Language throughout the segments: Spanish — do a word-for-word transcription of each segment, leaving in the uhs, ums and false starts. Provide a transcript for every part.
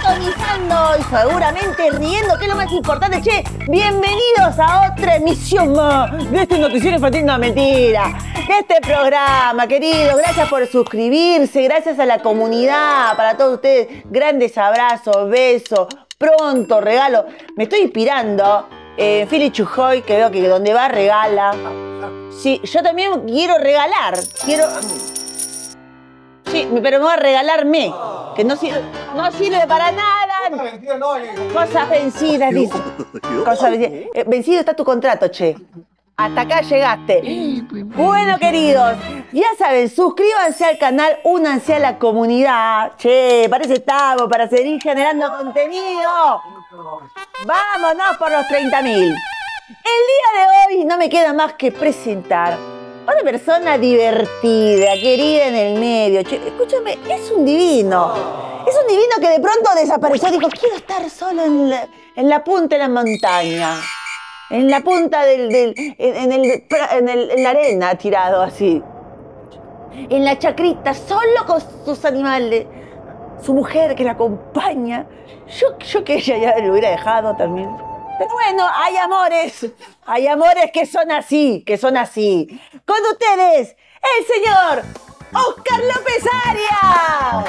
sintonizando y seguramente riendo, que es lo más importante. Che, bienvenidos a otra emisión más de este noticiero infantil, no mentira, de este programa, queridos. Gracias por suscribirse, gracias a la comunidad, para todos ustedes. Grandes abrazos, besos, pronto regalo. Me estoy inspirando en eh, Philly Chujoy, que veo que donde va regala. Sí, yo también quiero regalar, quiero... Sí, pero me voy a regalarme, que no sirve, no sirve para nada. Cosas vencidas, dice. Cosas vencidas. Eh, vencido está tu contrato, che. Hasta acá llegaste. Bueno, queridos, ya saben, suscríbanse al canal, únanse a la comunidad. Che, parece estamos para seguir generando contenido. Vámonos por los treinta mil. El día de hoy no me queda más que presentar una persona divertida, querida en el medio. Che, escúchame, es un divino. Es un divino que de pronto desapareció. Dijo, quiero estar solo en la, en la punta de la montaña. En la punta del... del en, el, en, el, en la arena, tirado así. En la chacrita, solo con sus animales. Su mujer que la acompaña. Yo, yo que ella ya lo hubiera dejado también. Pero bueno, hay amores, hay amores que son así, que son así. Con ustedes, el señor Óscar López Arias.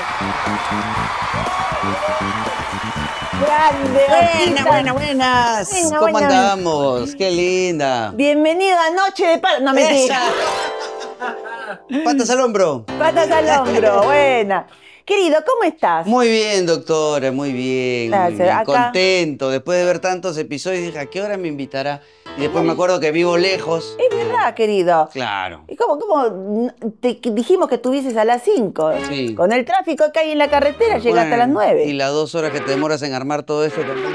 Grande, buenas, buenas, buenas. Venga, ¿cómo buena. andamos? Qué linda. Bienvenido a Noche de Patas. No, mentira. Patas al hombro. Patas al hombro, buena. Querido, ¿cómo estás? Muy bien, doctora, muy bien. Gracias. Muy bien. Acá... Contento. Después de ver tantos episodios, dije, ¿a qué hora me invitará? Y después me acuerdo que vivo lejos. Es verdad, querido. Claro. ¿Y cómo, cómo te dijimos que estuvieses a las cinco? Sí. Con el tráfico que hay en la carretera, bueno, llegaste a las nueve. Y las dos horas que te demoras en armar todo esto también.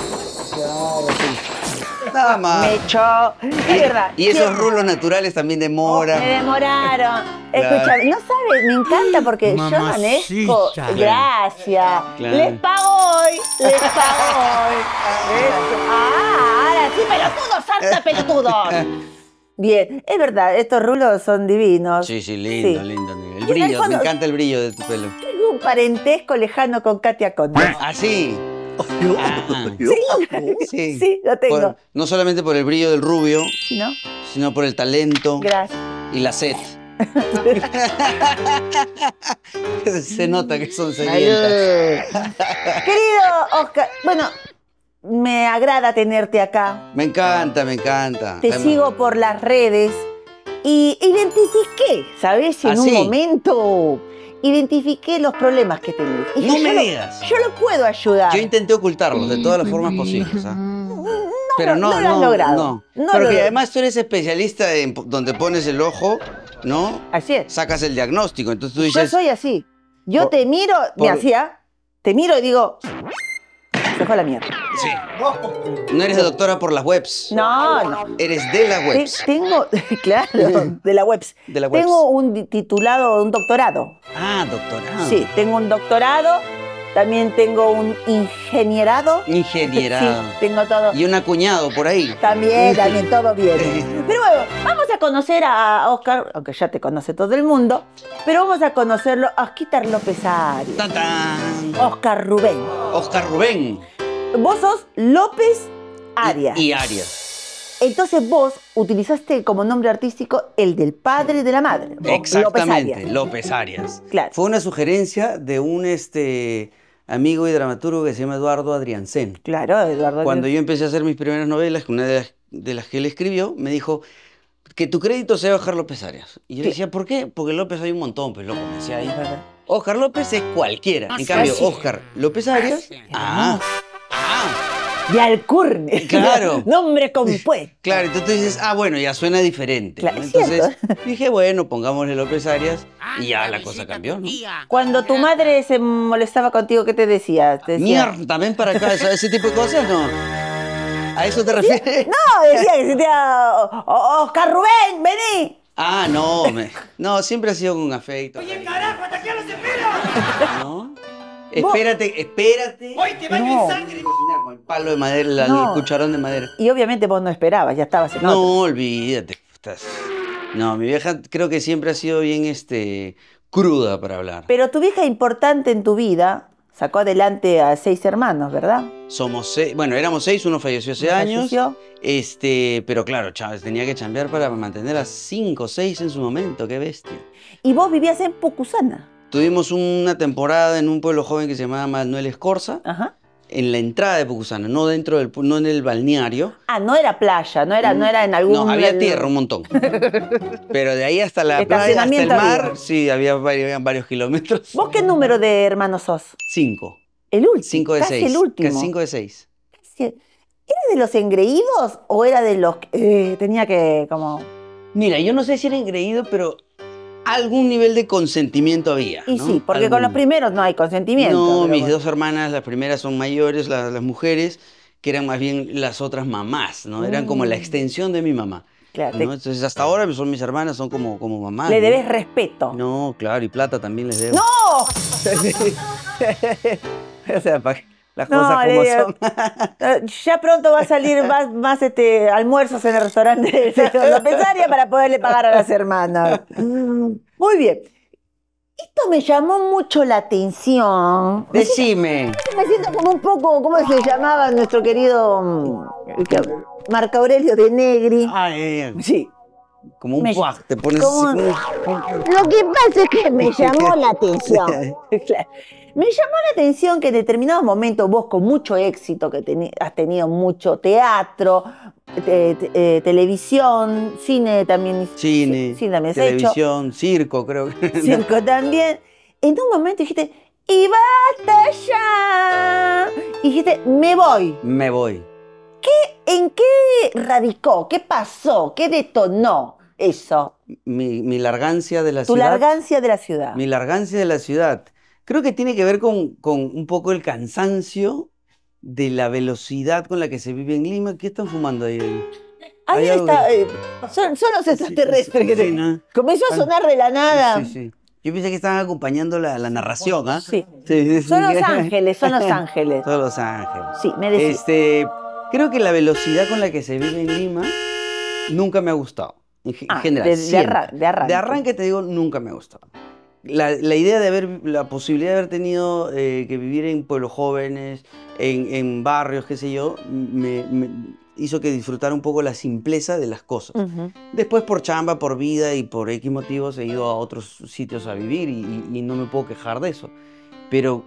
Nada más. Me echó. Es verdad. Y esos ¿Quién? rulos naturales también demoran. Me demoraron. Claro. Escúchame, no sabes, me encanta porque Mamacita. yo manejo. Gracias. Claro. Les pago hoy. Les pago hoy. Ah, ahora sí, pelotudos, harta pelotudos. Bien, es verdad, estos rulos son divinos. Sí, sí, lindo, sí. lindo. El Y brillo, el fondo, me encanta el brillo de tu pelo. Tengo un parentesco lejano con Katia Conde. ¿Ah, sí? Ah. Sí, sí, sí, lo tengo. Por, no solamente por el brillo del rubio, ¿no? sino por el talento. Gracias. Y la sed. Se nota que son sedientas. Querido Óscar, bueno, me agrada tenerte acá. Me encanta, me encanta. Te Además, sigo por las redes y identifiqué, ¿sabes? En ¿Ah, un sí? momento identifiqué los problemas que tenés. Y no yo me lo, digas. Yo lo puedo ayudar. Yo intenté ocultarlos de todas las formas posibles. ¿Ah? No, Pero no, no, no lo has no, logrado. no. No Pero lo que logrado. además tú eres especialista en donde pones el ojo, ¿no? Así es. Sacas el diagnóstico. Entonces tú Yo dices... soy así. Yo por, te miro, por... me hacía, te miro y digo, se fue a la mierda. Sí. No eres doctora por las webs. No, no. Eres de la webs. Te, tengo, claro, de la webs. De la webs. Tengo un titulado, un doctorado. Ah, doctorado. Sí, tengo un doctorado. También tengo un ingenierado. Ingenierado. Sí, tengo todo. Y un acuñado por ahí. También, también, todo bien. Pero bueno, vamos a conocer a Óscar, aunque ya te conoce todo el mundo, pero vamos a conocerlo a Óscar López Arias. ¡Tan, tan! Óscar Rubén. Óscar Rubén. Vos sos López Arias. Y, y Arias. Entonces vos utilizaste como nombre artístico el del padre y de la madre. Exactamente, López Arias. López Arias. Claro. Fue una sugerencia de un este, amigo y dramaturgo que se llama Eduardo Adriancén. Claro, Eduardo. Cuando yo empecé a hacer mis primeras novelas, una de las, de las que él escribió, me dijo que tu crédito sea Óscar López Arias. Y yo ¿Qué? decía, ¿por qué? Porque López hay un montón, pues loco, me decía ahí. Óscar López es cualquiera. En cambio, sí. Óscar López Arias. Ah, ah. De Alcurne. Claro. Nombre compuesto. Claro, entonces tú dices, ah, bueno, ya suena diferente. Claro, ¿no? es Entonces cierto. dije, bueno, pongámosle López Arias y ya la cosa cambió, ¿no? Cuando tu madre se molestaba contigo, ¿qué te decía? Te decía... Mierda, ven para acá, ¿ese, ese tipo de cosas no? ¿A eso te refieres? No, decía que se te Óscar Rubén, vení. Ah, no, me... no, siempre ha sido con afecto. Oye, carajo, hasta aquí los espero. ¿No? Espérate, espérate. Hoy te baño No. en sangre. Con el palo de madera, la- No. el cucharón de madera. Y obviamente vos no esperabas, ya estabas en No, otro. olvídate. Estás... No, mi vieja creo que siempre ha sido bien este, cruda para hablar. Pero tu vieja importante en tu vida Sacó adelante a seis hermanos, ¿verdad? Somos seis, bueno, éramos seis, uno falleció hace años. Falleció. Este, pero claro, Chávez tenía que chambear para mantener a cinco o seis en su momento, qué bestia. Y vos vivías en Pucusana. Tuvimos una temporada en un pueblo joven que se llamaba Manuel Escorza, Ajá. en la entrada de Pucusana, no dentro del, no en el balneario. Ah, no era playa, no era, no era en algún... No, había tierra, un montón. Pero de ahí hasta la playa, hasta el Estacionamiento mar, había. sí, había varios, habían varios kilómetros. ¿Vos qué número de hermanos sos? Cinco. El último. Cinco de casi seis. el último. Casi cinco de seis. ¿Era de los engreídos o era de los que eh, tenía que como... Mira, yo no sé si era engreído, pero algún nivel de consentimiento había, Y ¿no? sí, porque Algún. con los primeros no hay consentimiento. No, pero mis bueno. dos hermanas, las primeras son mayores, la- las mujeres, que eran más bien las otras mamás, ¿no? Eran como la Mm. extensión de mi mamá. Claro, ¿no? te- Entonces hasta ahora son mis hermanas, son como, como mamás. le ¿no? debes respeto. No, claro, y plata también les debo. ¡No! O sea, pa- las No, cosas le como digo, son. Eh, Ya pronto va a salir más, más este, almuerzos en el restaurante de señor Lopezaria para poderle pagar a las hermanas. Muy bien. Esto me llamó mucho la atención. Me siento, Decime. me siento como un poco, ¿cómo se llamaba nuestro querido mm, el que- Marco Aurelio de Negri? Ay, Sí. como un Me- puaj, te pones como- así como... Lo que pasa es que me llamó la atención. Claro. Me llamó la atención que en determinados momentos vos con mucho éxito, que teni- has tenido mucho teatro, te- te- eh, televisión, cine también. Cine, cine también has hecho, televisión, circo, creo que... circo también. En un momento dijiste, y basta ya. Y dijiste, me voy. Me voy. ¿En qué radicó? ¿Qué pasó? ¿Qué detonó eso? Mi, mi largancia de la Tu ciudad. largancia de la ciudad. Mi largancia de la ciudad. Creo que tiene que ver con, con un poco el cansancio de la velocidad con la que se vive en Lima. ¿Qué están fumando ahí? Ahí Hay algo está. que- eh, son, son los extraterrestres que sí, te... ¿no? Comenzó a sonar de la nada. Sí, sí. Yo pensé que estaban acompañando la, la narración, ¿ah? Sí. Sí, sí, sí. Son los ángeles, son los ángeles. Son los ángeles. Sí, me decís. Este, creo que la velocidad con la que se vive en Lima nunca me ha gustado. En, ge- en Ah, general. de- de siempre. arran- de arranque. De arranque te digo, nunca me ha gustado. La, la idea de haber, la posibilidad de haber tenido eh, que vivir en pueblos jóvenes, en, en barrios, qué sé yo, me, me hizo que disfrutara un poco la simpleza de las cosas. Ujú. Después por chamba, por vida y por X motivos he ido a otros sitios a vivir y, y- y no me puedo quejar de eso. Pero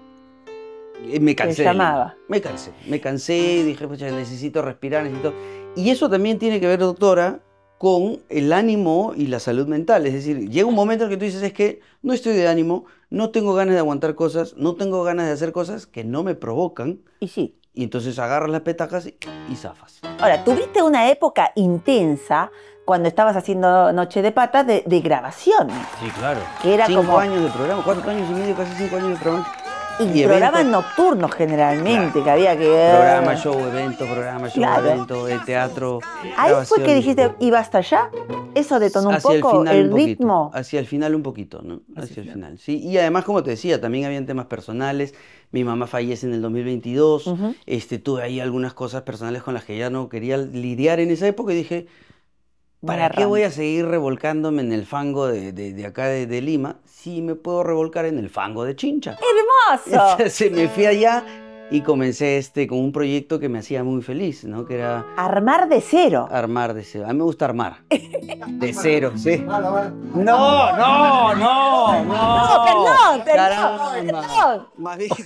eh, me cansé. de Lima. llamaba. Me cansé. Me cansé y dije, pues necesito respirar, necesito... Y eso también tiene que ver, doctora, con el ánimo y la salud mental. Es decir, llega un momento en que tú dices, es que no estoy de ánimo, no tengo ganas de aguantar cosas, no tengo ganas de hacer cosas que no me provocan. Y sí. Y entonces agarras las petacas y, y zafas. Ahora, tuviste una época intensa cuando estabas haciendo Noche de Patas de, de grabaciones. Sí, claro. Que era cinco como- años de programa, cuatro años y medio, casi cinco años de programa. Y, Y programas eventos. nocturnos generalmente, que había que... Programa, show, evento, programa, show, Claro. evento, de teatro. Ahí fue que grabaciones. dijiste, ¿y basta ya? ¿Eso detonó un Hacia poco final el, un poquito, ritmo? Hacia el final un poquito, ¿no? Hacia Hacia el el final, sí. Y además, como te decía, también habían temas personales. Mi mamá fallece en el dos mil veintidós. Ujú. este, tuve ahí algunas cosas personales con las que ya no quería lidiar en esa época y dije, ¿para Buen qué voy arranque. a seguir revolcándome en el fango de, de- de acá de, de Lima si me puedo revolcar en el fango de Chincha? ¡Hermoso! Entonces me fui allá y comencé este, con un proyecto que me hacía muy feliz, ¿no? Que era Armar de cero. armar de cero. A mí me gusta armar. De cero, sí. Ah, la verdad. No, no, no, no. No, perdón, perdón, Caramba. perdón. Más bien.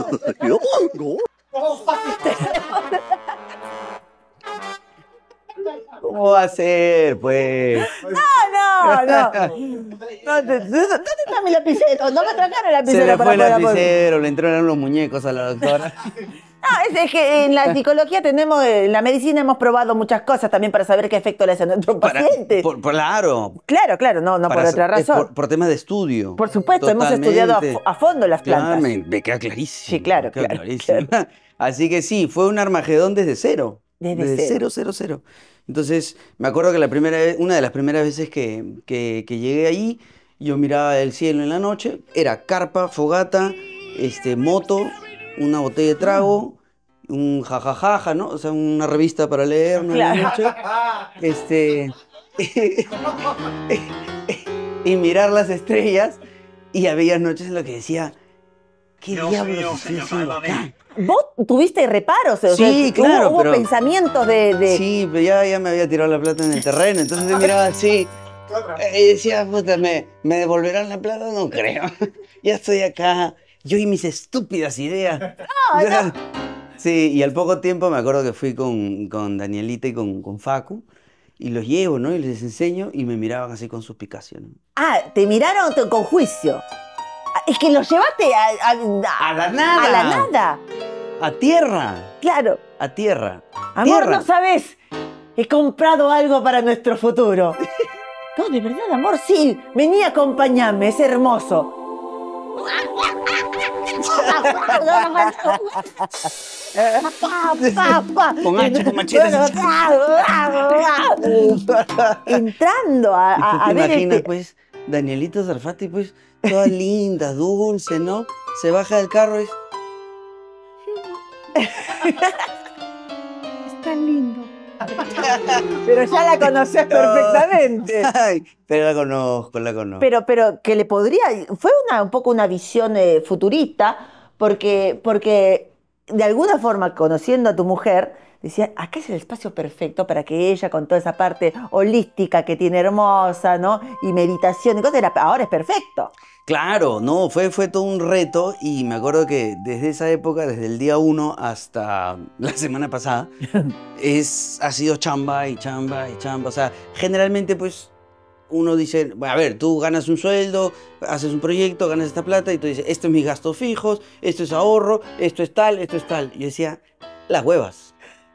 ¿Cómo va a ser, pues? No, no, no. ¿Dónde, dónde está mi lapicero? No me trajeron el lapicero Se le para fue el poder apoyar. lapicero, le entraron los muñecos a la doctora. No, es, es que en la psicología tenemos, en la medicina hemos probado muchas cosas también para saber qué efecto le hacen a nuestros Para- pacientes. por- por- claro. Claro, claro, no, no por para- otra es razón. Por, por temas de estudio. Por supuesto, hemos estudiado a, Totalmente. fo- a fondo las Claro, plantas. me, me queda clarísimo. Sí, claro, me queda claro, clarísimo. Así que sí, fue un Armagedón desde cero. Desde cero, cero. cero, cero. Entonces, me acuerdo que la primera vez, una de las primeras veces que, que- que llegué ahí, yo miraba el cielo en la noche, era carpa, fogata, este, moto, una botella de trago, un jajajaja, ¿no? O sea, una revista para leer, ¿no? En la Claro. noche. Este. Y mirar las estrellas, y había noches en las que decía, ¿qué Dios diablos mío, estoy señor, haciendo sálvame. acá? ¿Vos tuviste reparos? O Sí, sea, claro, Hubo, hubo pero- pensamientos de... de- Sí, pero ya, ya me había tirado la plata en el terreno, entonces yo miraba así eh, y decía, puta, ¿me, ¿me devolverán la plata? No creo. Ya estoy acá, yo y mis estúpidas ideas. O sea, sí, y al poco tiempo me acuerdo que fui con, con Danielita y con, con Facu y los llevo, ¿no? Y les enseño y me miraban así con suspicacia, ¿no? Ah, te miraron te- con juicio. Ah, es que los llevaste a, a- ¡A la nada! A la nada, A tierra, claro. a tierra. Amor, tierra. no sabes, he comprado algo para nuestro futuro. No, de verdad, amor, sí. Vení a acompañarme, es hermoso. Con hacha, con machetes. Entrando a, ¿Y a, tú a te ver imaginas, este... pues, Danielita Zarfati, pues, toda linda, dulce, ¿no? Se baja del carro y... Está lindo. Pero ya la conoces perfectamente. Ay, pero la conozco, la conozco. Pero, pero que le podría... Fue una, un poco una visión eh, futurista, porque, porque de alguna forma, conociendo a tu mujer, decía, acá es el espacio perfecto para que ella, con toda esa parte holística que tiene hermosa, ¿no? Y meditación y cosas, era- ahora es perfecto. Claro, no, fue, fue todo un reto y me acuerdo que desde esa época, desde el día uno hasta la semana pasada, es, ha sido chamba y chamba y chamba. O sea, generalmente pues uno dice, bueno, a ver, tú ganas un sueldo, haces un proyecto, ganas esta plata y tú dices, esto es mis gastos fijos, esto es ahorro, esto es tal, esto es tal. Y yo decía, las huevas.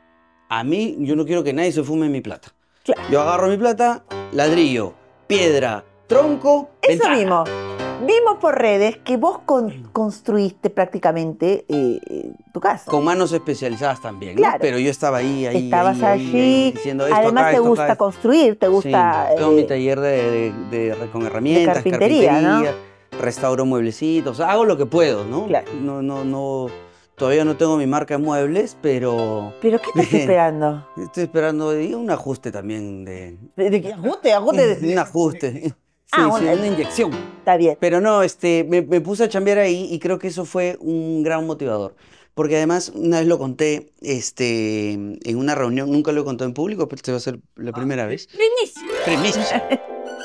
A mí, yo no quiero que nadie se fume mi plata. Claro. Yo agarro mi plata, ladrillo, piedra, tronco, Eso ventana. vimos. Vimos por redes que vos con- construiste prácticamente eh, eh, tu casa. Con manos especializadas también, ¿no? Claro. Pero yo estaba ahí, ahí, Estabas ahí, ahí, allí. ahí, diciendo esto Además acá, te esto gusta acá. construir, te gusta... Sí, tengo mi eh, taller de, de- de- con herramientas, carpintería, ¿no? restauro mueblecitos, o sea, hago lo que puedo, ¿no? Claro. No, no, no, todavía no tengo mi marca de muebles, pero ¿Pero qué estás esperando? estoy esperando y un ajuste también de... ¿De, de qué ajuste? ¿Ajuste? Un ajuste. Sí, Ah, sí, una- una inyección. Está bien. Pero no, este, me, me puse a chambear ahí y creo que eso fue un gran motivador. Porque además, una vez lo conté este, en una reunión, nunca lo he contado en público, pero esta va a ser la primera vez. Primicia. Primicia.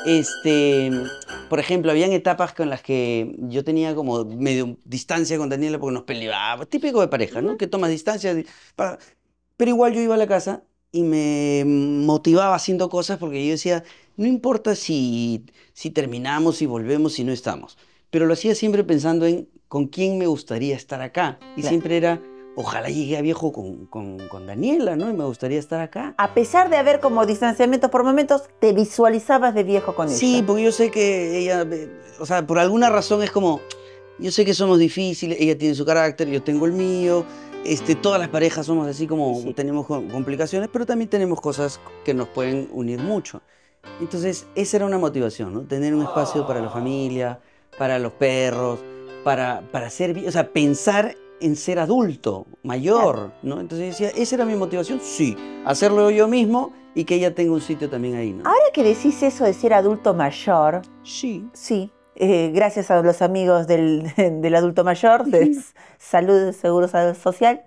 Este, por ejemplo, habían etapas con las que yo tenía como medio distancia con Daniela porque nos peleábamos, típico de pareja, ¿no? Que tomas distancia, di- pa- pero igual yo iba a la casa y me motivaba haciendo cosas porque yo decía, no importa si, si terminamos, si volvemos, si no estamos, pero lo hacía siempre pensando en con quién me gustaría estar acá y Claro. siempre era, ojalá llegue a viejo con, con, con Daniela, ¿no? Y me gustaría estar acá. A pesar de haber como distanciamientos por momentos, te visualizabas de viejo con Sí, ella. porque yo sé que ella, eh, o sea, por alguna razón es como, yo sé que somos difíciles, ella tiene su carácter, yo tengo el mío, este, todas las parejas somos así como, Sí. tenemos co- complicaciones, pero también tenemos cosas que nos pueden unir mucho. Entonces, esa era una motivación, ¿no? Tener un espacio para la familia, para los perros, para, para ser, vi- o sea, pensar en ser adulto, mayor, ¿no? Entonces decía, esa era mi motivación, sí, hacerlo yo mismo y que ella tenga un sitio también ahí, ¿no? Ahora que decís eso de ser adulto mayor, Sí. sí, eh, gracias a los amigos del, del adulto mayor, de Salud, Seguro Social,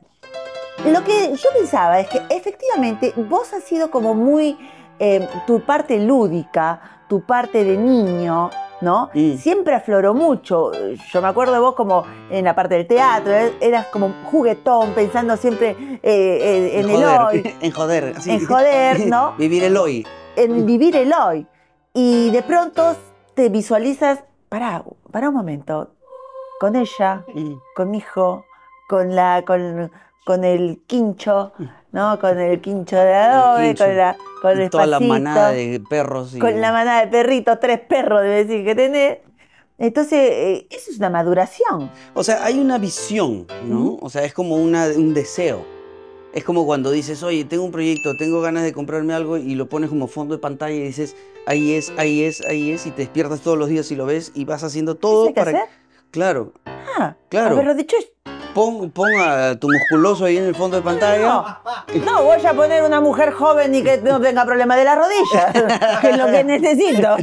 lo que yo pensaba es que efectivamente vos has sido como muy, eh, tu parte lúdica, tu parte de niño, ¿no? Mm. Siempre afloró mucho. Yo me acuerdo de vos como en la parte del teatro, eh, eras como juguetón, pensando siempre eh, en, en el hoy, En joder. sí. en joder, ¿no? Vivir el hoy. En vivir el hoy. Y de pronto te visualizas, pará, pará un momento, con ella, Mm. con mi hijo, con la, con, con el quincho, ¿no? Con el quincho de adobe, quincho. con la, con el Y toda la espacito, manada de perros. Y... con la manada de perritos, tres perros debe decir que tenés. Entonces, eh, eso es una maduración. O sea, hay una visión, ¿no? Ujú. O sea, es como una, un deseo. Es como cuando dices, oye, tengo un proyecto, tengo ganas de comprarme algo y lo pones como fondo de pantalla y dices, ahí es, ahí es, ahí es, y te despiertas todos los días y lo ves y vas haciendo ¿Eso todo hay que para... hacer? Claro, Ah, Claro. haberlo dicho, Pon, pon a tu musculoso ahí en el fondo de pantalla. No, no, voy a poner una mujer joven y que no tenga problema de las rodillas, que es lo que necesito.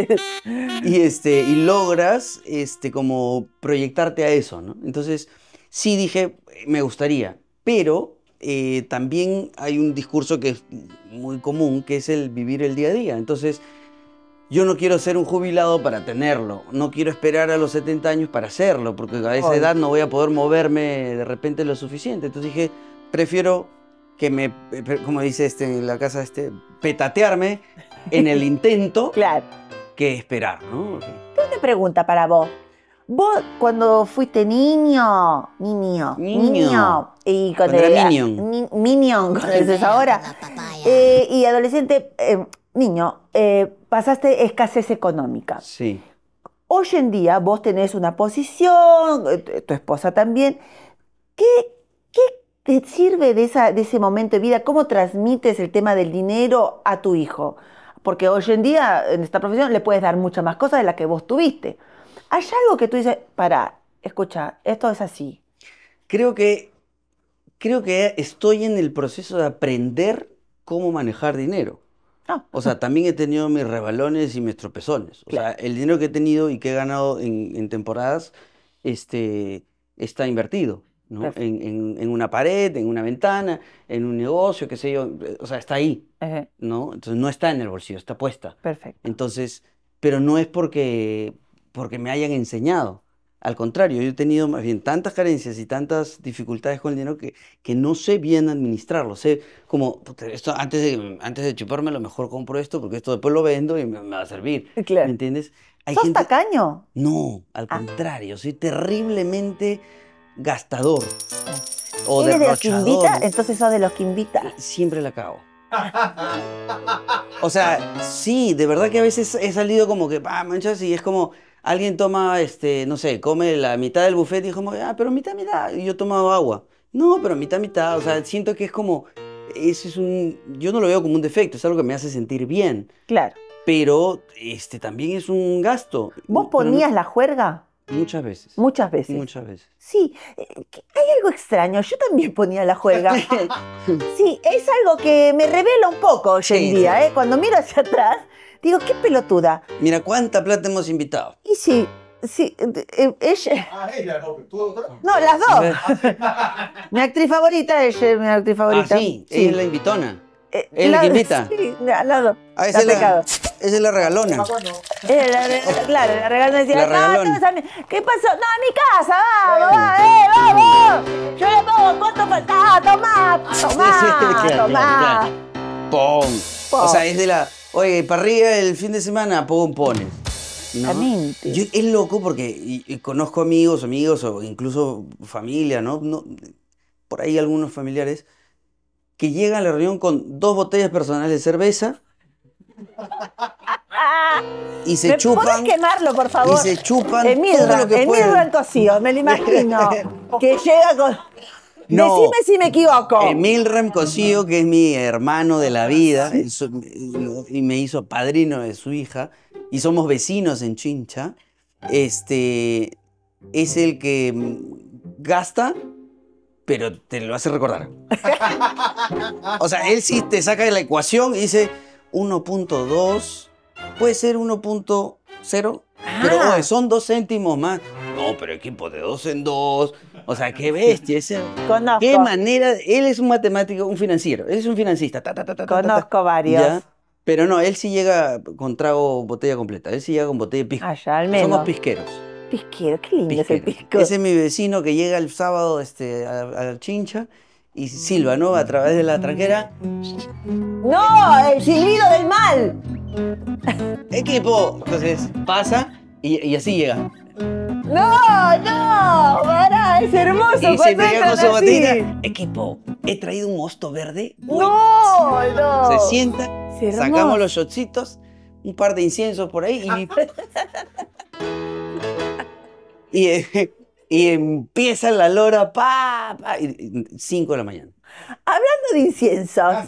Y, este, y logras este, como proyectarte a eso, ¿no? Entonces, sí dije, me gustaría, pero eh, también hay un discurso que es muy común, que es el vivir el día a día. Entonces, yo no quiero ser un jubilado para tenerlo, no quiero esperar a los setenta años para hacerlo, porque a esa edad no voy a poder moverme de repente lo suficiente. Entonces dije, prefiero que me, como dice este, en la casa, este, petatearme en el intento Claro. que esperar, ¿no? Tengo una pregunta para vos. Vos, cuando fuiste niño, niño, Niño. niño, y Cuando era Minion. ni- Minion, como dices ahora, eh, y adolescente, eh, niño, eh, pasaste escasez económica. Sí. Hoy en día vos tenés una posición, eh, tu esposa también. ¿Qué, qué te sirve de, esa, de ese momento de vida? ¿Cómo transmites el tema del dinero a tu hijo? Porque hoy en día, en esta profesión, le puedes dar muchas más cosas de las que vos tuviste. ¿Hay algo que tú dices, pará, escucha, esto es así? Creo que, creo que estoy en el proceso de aprender cómo manejar dinero. Ah, O sea, también he tenido mis rebalones y mis tropezones. O sea, Claro. el dinero que he tenido y que he ganado en, en temporadas este, está invertido, ¿no? Perfecto. En, en- en una pared, en una ventana, en un negocio, qué sé yo. O sea, está ahí, Ejé, ¿no? Entonces no está en el bolsillo, está puesta. perfecto. Entonces, pero no es porque, porque me hayan enseñado. Al contrario, yo he tenido más bien tantas carencias y tantas dificultades con el dinero que, que no sé bien administrarlo. Sé como, puta, esto, antes de, antes de chuparme, a lo mejor compro esto porque esto después lo vendo y me, me va a servir. Claro. ¿Me entiendes? Hay ¿Sos gente... tacaño? No, al Ah. contrario, soy terriblemente gastador o ¿Eres de los que derrochador. invita? Entonces sos de los que invita. Siempre la cago. O sea, sí, de verdad que a veces he salido como que, pa, manchas, y es como, alguien toma, este, no sé, come la mitad del buffet y es como, ah, pero mitad, mitad, y yo he tomado agua. No, pero mitad, mitad, o sea, siento que es como, eso es un, yo no lo veo como un defecto, es algo que me hace sentir bien, Claro. pero, este, también es un gasto. ¿Vos Pero no- ponías la juerga? Muchas veces, Muchas veces. muchas veces. Sí, eh, que hay algo extraño. Yo también ponía la juerga. Sí, es algo que me revela un poco hoy en Sí, día, sí. ¿eh? Cuando miro hacia atrás, digo, qué pelotuda. Mira, ¿cuánta plata hemos invitado? Y sí, sí, eh, eh, ella... Ah, ella, no, tú otra. No, las dos. Mi actriz favorita, ella es mi actriz Ah, favorita. sí, ella es la invitona. Eh, ¿es la que invita? Sí, las dos. Ah, esa La es la, pecado. esa es la regalona. Eh, la- la- claro, la regalona decía, La no, regalona. entonces a mí- ¿qué pasó? No, a mi casa, vamos, va, eh, vamos. Yo le pongo, ¿cuánto falta? Ah, tomá, tomá, Sí, sí, claro, tomá. claro, ¡Pum! Pum. O sea, es de la, oye, parrilla el fin de semana, pum, pones. ¿no? Exactamente. Yo- es loco porque y- y conozco amigos, amigos o incluso familia, ¿no? No, por ahí algunos familiares que llegan a la reunión con dos botellas personales de cerveza y se ¿Me chupan. podés quemarlo, por favor? Y se chupan el todo Milran, lo que el pueden. Milran cocido, me lo imagino. Que llega con... No. Decime si me equivoco. El Milrem Cosío, que es mi hermano de la vida, eso- y me hizo padrino de su hija, y somos vecinos en Chincha, este, es el que mm, gasta, pero te lo hace recordar. O sea, él sí te saca de la ecuación y dice uno punto dos, puede ser uno punto cero, pero Ah. oye, son dos céntimos más. No, pero equipo de dos en dos. O sea, qué bestia. Ese, Conozco. qué manera. Él es un matemático, un financiero. Él es un financista. ta, ta, ta, ta, ta, ta, ta. Conozco varios. ¿Ya? Pero no, él sí llega con trago botella completa. Él sí llega con botella de pisco. Ah, ya, al menos. Somos pisqueros. Pisquero, qué lindo es el pisqueros. pisco. Ese es mi vecino que llega el sábado este, a, a Chincha y silba, ¿no? A través de la tranquera. No, el silbido del mal. ¡Equipo! Entonces pasa y, y así llega. No, no, pará, es hermoso. Y se cuando pega entran con su así. botella. Equipo, he traído un mosto verde. No, no. Se sienta, Es hermoso. sacamos los shotcitos, un par de inciensos por ahí y, y, eh, y empieza la lora, pa, pa, y- y cinco de la mañana. Hablando de inciensos.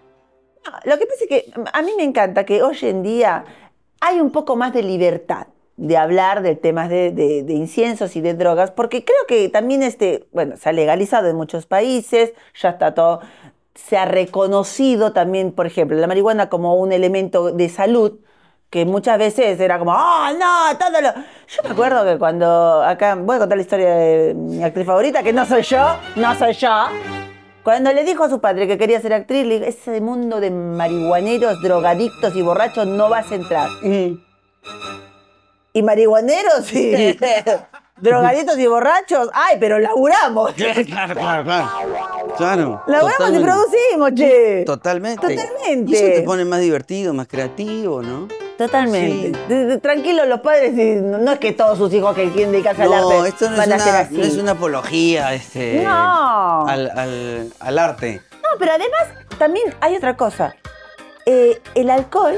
No, lo que pasa es que a mí me encanta que hoy en día hay un poco más de libertad. de hablar de temas de, de, de inciensos y de drogas, porque creo que también, este, bueno, se ha legalizado en muchos países, ya está todo, se ha reconocido también, por ejemplo, la marihuana como un elemento de salud, que muchas veces era como, oh, no, todo lo... Yo me acuerdo que cuando, acá, voy a contar la historia de mi actriz favorita, que no soy yo, no soy yo, cuando le dijo a su padre que quería ser actriz, le dijo, ese mundo de marihuaneros, drogadictos y borrachos no vas a entrar. Mm. Y marihuaneros y drogaditos y borrachos, ay, pero laburamos. Claro, claro, claro, claro. Claro. Laburamos y totalmente. producimos, che. Totalmente. Totalmente. Y eso te pone más divertido, más creativo, ¿no? Totalmente. Sí. De- de- Tranquilos los padres, y no no es que todos sus hijos que quieren dedicarse al No, arte esto no es, van a ser una, así. no es una apología este, No. al, al, al arte. No, pero además también hay otra cosa. Eh, el alcohol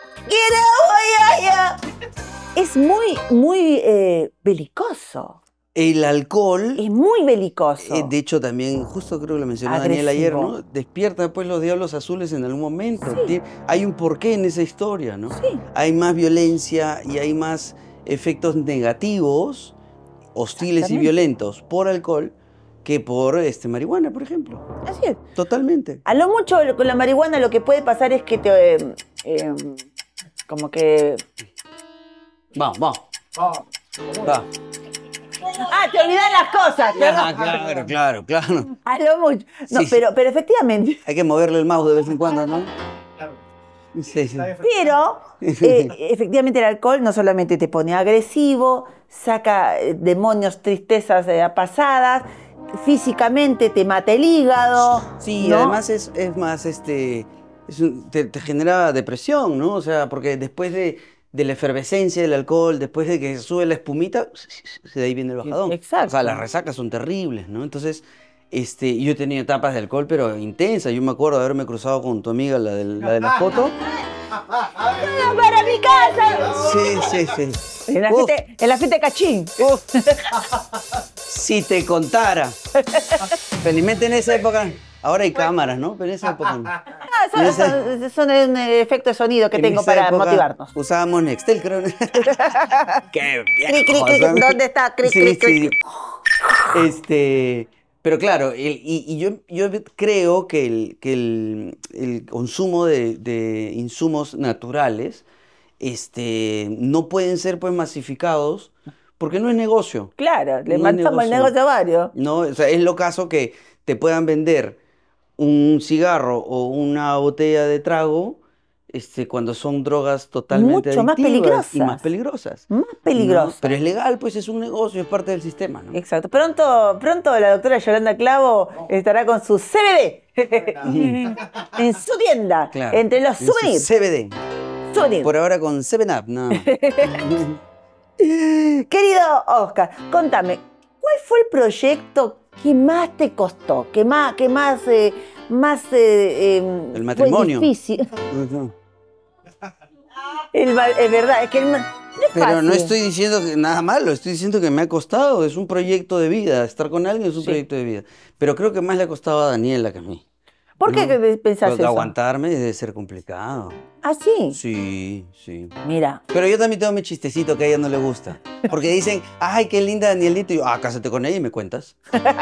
es muy, muy eh, belicoso. El alcohol, Es muy belicoso. eh, de hecho también, justo creo que lo mencionó Daniel ayer, Agresivo. ¿no? Despierta después los diablos azules en algún momento. Tie- Hay un porqué en esa historia, ¿no? Sí. Hay más violencia y hay más efectos negativos, hostiles y Exactamente. violentos por alcohol que por este, marihuana, por ejemplo. Así es. Totalmente. A lo mucho con la marihuana lo que puede pasar es que te... eh, eh, como que... Vamos, vamos. Va. Ah, te olvidas las cosas. te- Ah, claro, claro, claro. A lo mucho. No, Sí, sí. pero, pero efectivamente. Hay que moverle el mouse de vez en cuando, ¿no? Sí, sí. Pero eh, efectivamente el alcohol no solamente te pone agresivo, saca eh, demonios, tristezas eh, pasadas, físicamente te mata el hígado. Sí, ¿no? además es, es más, este, es un- te, te genera depresión, ¿no? O sea, porque después de, de la efervescencia del alcohol, después de que sube la espumita, de ahí viene el bajadón. Exacto. O sea, las resacas son terribles, ¿no? Entonces, este, yo he tenido etapas de alcohol, pero intensas. Yo me acuerdo de haberme cruzado con tu amiga, la, del- la de la foto. ¡Ah, para mi casa! Sí, sí, sí. En la Uf, fiesta, en la fiesta de Cachín. uf. Si te contara. Felizmente en esa época, ahora hay cámaras, ¿no? Pero en esa época no. Ah, son, En esa- son- son un efecto de sonido que En tengo esa para época motivarnos. Usábamos Nextel, creo. Qué Cri, cri, viejo, cri, ¿sabes? ¿dónde está? Cri, Sí, cri, cri, sí. Este, pero claro, el- y, y yo, yo creo que el, que el, el consumo de, de insumos naturales este, no pueden ser pues masificados porque no es negocio. Claro, le No es matamos el negocio. negocio a varios. No, o sea, es lo caso que te puedan vender un cigarro o una botella de trago este, cuando son drogas totalmente Mucho más adictivas y peligrosas. más peligrosas. Más ¿no? peligroso. Pero es legal, pues es un negocio, es parte del sistema, ¿no? Exacto. Pronto, pronto la doctora Yolanda Clavo estará con su C B D en su tienda, Claro. entre los Es un souvenirs. C B D. souvenirs. Por ahora con seven up, no. Querido Oscar, contame, ¿cuál fue el proyecto que más te costó? Que más, que más, eh, más eh, eh, El matrimonio. Fue difícil. El ma- es verdad, es que el ma- no es Pero no fácil. estoy diciendo que nada malo, estoy diciendo que me ha costado, es un proyecto de vida, estar con alguien es un Sí. proyecto de vida. Pero creo que más le ha costado a Daniela que a mí. ¿Por qué No, pensás Porque eso? aguantarme debe ser complicado. Ah, sí. Sí, sí. Mira. Pero yo también tengo mi chistecito que a ella no le gusta. Porque dicen, ay, qué linda Danielita. Y yo, ah, cásate con ella y me cuentas.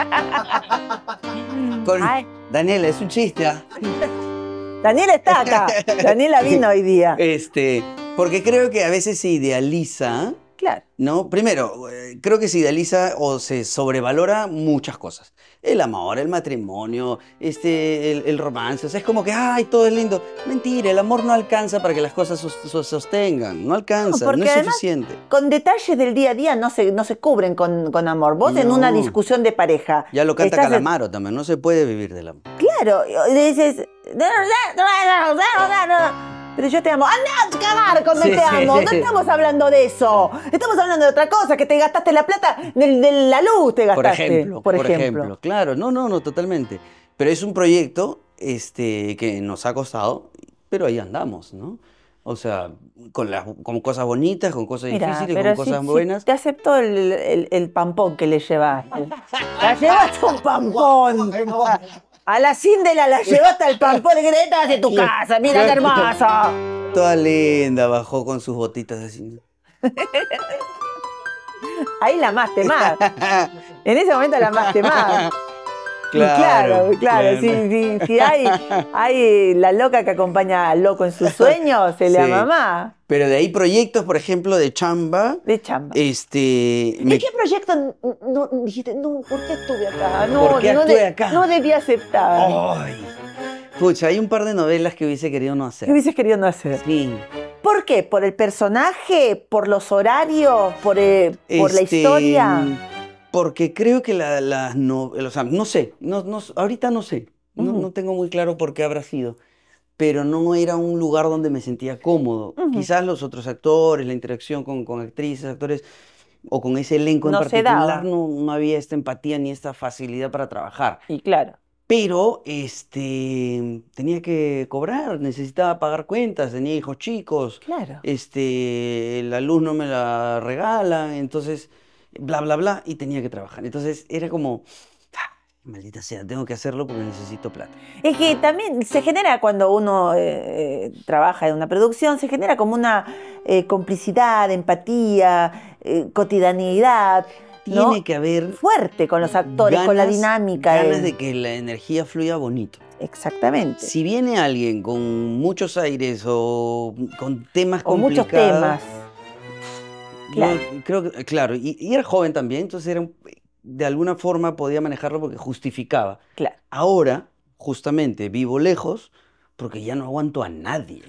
Con... Ay. Daniela, es un chiste, ¿ah? Daniela está acá. Daniela vino hoy día. Este, porque creo que a veces se idealiza, Claro. ¿no? Primero, eh, creo que se idealiza o se sobrevalora muchas cosas. El amor, el matrimonio, este, el, el romance. O sea, es como que, ay, todo es lindo. Mentira, el amor no alcanza para que las cosas sos- sos- sostengan. No alcanza, no, porque es además- suficiente. Con detalles del día a día no se, no se cubren con, con amor. Vos en No. una discusión de pareja. Ya lo canta estás- Calamaro también, no se puede vivir del amor. Claro, y le dices. Pero yo te amo. ¡Anda a cagar con Sí, el te sí, amo! sí. No estamos hablando de eso. Estamos hablando de otra cosa, que te gastaste la plata de, de la luz, te Por gastaste. ejemplo, por por ejemplo. ejemplo. Claro, no, no, no, totalmente. Pero es un proyecto este, que nos ha costado, pero ahí andamos, ¿no? O sea, con, las, con cosas bonitas, con cosas Mira, difíciles, pero con si- cosas si buenas. te aceptó el, el- el pampón que le llevaste. La llevaste un pampón. A la Cindela la llevaste al pampón. Le dijiste, "Esta es de tu casa, mira qué hermosa". Toda linda, bajó con sus botitas así. Ahí la amaste más. En ese momento la amaste más. Claro, claro, claro. claro. Si, si, si hay, hay la loca que acompaña al loco en sus sueños, se le Sí. ama más. Pero de ahí proyectos, por ejemplo, de chamba. De chamba. Este. ¿Y me- qué proyecto no, no, dijiste, no, ¿por qué estuve acá? No, ¿Por qué no, actué de- acá? no debí aceptar. Ay. Pucha, hay un par de novelas que hubiese querido no hacer. ¿Qué hubieses querido no hacer? Sí. ¿Por qué? ¿Por el personaje? ¿Por los horarios? ¿Por, eh, por la Este, historia? Porque creo que la- las no, o sea, no sé, no, no, ahorita no sé, no, Ujú. no tengo muy claro por qué habrá sido, pero no era un lugar donde me sentía cómodo. Ujú. Quizás los otros actores, la interacción con, con actrices, actores o con ese elenco en No se daba. particular, no, no había esta empatía ni esta facilidad para trabajar. Y claro. Pero este, tenía que cobrar, necesitaba pagar cuentas, tenía hijos chicos, Claro. este, la luz no me la regalan, entonces, bla, bla, bla, y tenía que trabajar. Entonces era como, "Ah, maldita sea, tengo que hacerlo porque necesito plata". Es que también se genera cuando uno eh, eh, trabaja en una producción, se genera como una eh, complicidad, empatía, eh, cotidianidad, ¿no? Tiene que haber Fuerte con los actores, con la ganas- dinámica. ganas eh. de que la energía fluya bonito. Exactamente. Si viene alguien con muchos aires o con temas Con muchos complicados, temas. yo Claro. creo que, claro, y, y era joven también, entonces era un- de alguna forma podía manejarlo porque justificaba. Claro. Ahora, justamente, vivo lejos porque ya no aguanto a nadie.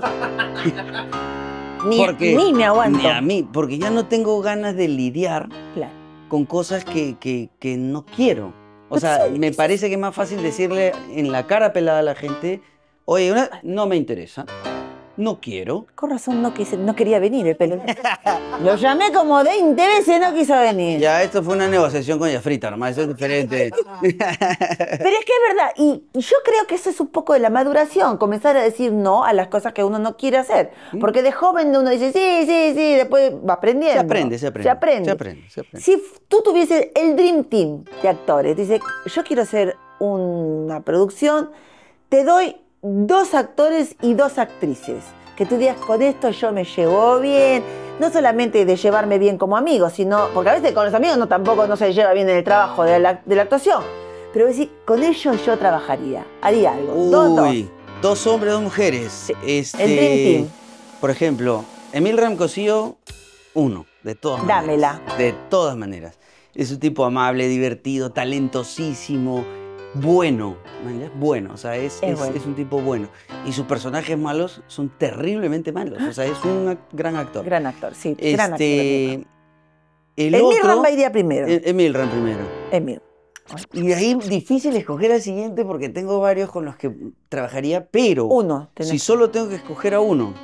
Ni, Porque- ni me aguanto. Ni a mí, porque ya no tengo ganas de lidiar Claro. con cosas que, que, que no quiero. O Pero sea, sí, me sí, parece que es más fácil decirle en la cara pelada a la gente, oye, una- no me interesa, no quiero. Con razón no, quise, no quería venir el pelo. Lo llamé como veinte veces, no quiso venir. Ya, esto fue una negociación con Jafrita, nomás, eso es diferente. Pero es que es verdad, y yo creo que eso es un poco de la maduración, comenzar a decir no a las cosas que uno no quiere hacer. Porque de joven uno dice sí, sí, sí, después va aprendiendo. Se aprende, se aprende. Se aprende. Se aprende, se aprende. Si f- tú tuvieses el Dream Team de actores, dice, yo quiero hacer una producción, te doy dos actores y dos actrices. Que tú digas, con esto yo me llevo bien, no solamente de llevarme bien como amigo, sino, porque a veces con los amigos no, tampoco no se lleva bien en el trabajo de la, de la actuación, pero decir, con ellos yo trabajaría, haría algo. Dos, dos. Uy, dos hombres, dos mujeres. Sí, Este, el Dream Team. Por ejemplo, Emil Ramcosillo, uno, de todas maneras. Dámela. De todas maneras. Es un tipo amable, divertido, talentosísimo, bueno. ¿Man ya? Bueno, o sea, es, Es es, bueno. es un tipo bueno. Y sus personajes malos son terriblemente malos. O sea, es un ac- gran actor. Gran actor, sí, gran actor. Este, el Emil otro, Ramba iría primero. E- Emil Ram primero. Emil. Y de ahí difícil escoger al siguiente porque tengo varios con los que trabajaría, pero Uno. tenés si que- solo tengo que escoger a uno,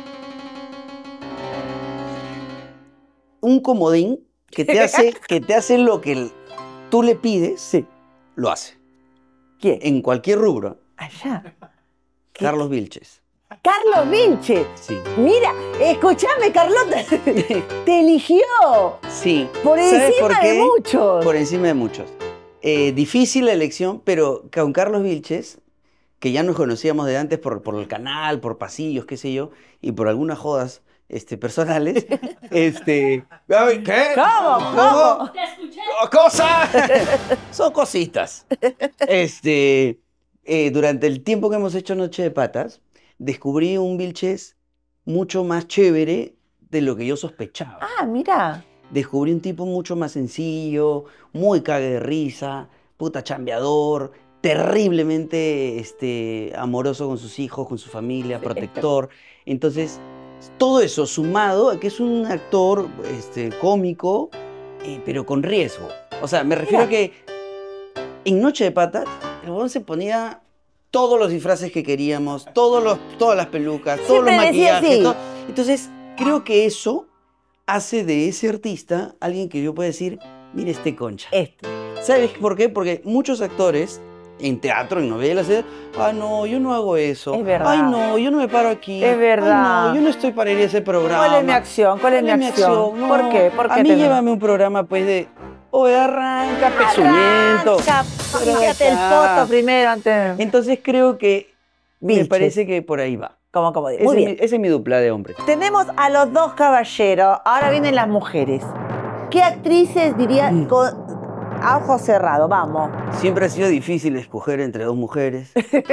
un comodín que te hace, que te hace lo que el- tú le pides, Sí. lo hace. ¿Quién? En cualquier rubro. Allá. ¿Qué? Carlos Vilches. Carlos Vilche. Sí. Mira, escúchame, Carlota. Te eligió Sí. por ¿Sabes encima por de qué? muchos. Por encima de muchos. Eh, difícil la elección, pero con Carlos Vilches, que ya nos conocíamos de antes por, por el canal, por pasillos, qué sé yo, y por algunas jodas este, personales, este... Ay, ¿qué? ¿Cómo? ¿Cómo? ¡Oh, ¡Cosa! Son cositas. Este, eh, durante el tiempo que hemos hecho Noche de Patas, descubrí un Vilches mucho más chévere de lo que yo sospechaba. Ah, mira. Descubrí un tipo mucho más sencillo, muy cague de risa, puta chambeador, terriblemente este, amoroso con sus hijos, con su familia, Sí. protector. Entonces, todo eso sumado a que es un actor este, cómico, eh, pero con riesgo. O sea, me refiero a que en Noche de Patas, el huevón se ponía todos los disfraces que queríamos, todos los, todas las pelucas, todos los Siempre decía maquillajes. sí. todo. Entonces, creo que eso hace de ese artista alguien que yo pueda decir, mire este concha. Este. ¿Sabes por qué? Porque muchos actores en teatro, en novelas, eh, ah, no, yo no hago eso. Es verdad. Ay, no, yo no me paro aquí. Es verdad. Ay, no, yo no estoy para ir a ese programa. ¿Cuál es mi acción? ¿Cuál es mi acción? No, ¿Por qué? ¿Por qué a mí te- llévame un programa, pues, de, oye, arranca, pezuñento. Arranca, Pero fíjate el acá. foto primero antes. Entonces creo que me Vilches. parece que por ahí va. Como comodín. Ese, Muy es bien. mi, ese es mi dupla de hombres. Tenemos a los dos caballeros. Ahora vienen las mujeres. ¿Qué actrices diría con a ojos cerrados? Vamos. Siempre ha sido difícil escoger entre dos mujeres.